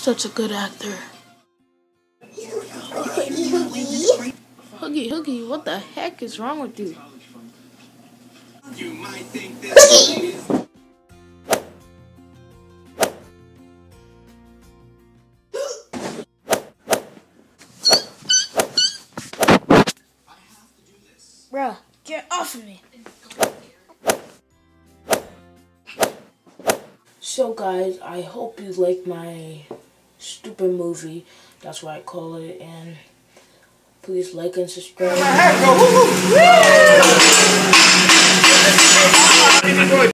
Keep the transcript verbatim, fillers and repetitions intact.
Such a good actor. Huggy, Huggy, what the heck is wrong with you? You might think this is Bruh, get off of me. So guys, I hope you like my stupid movie. That's what I call it. And please like and subscribe.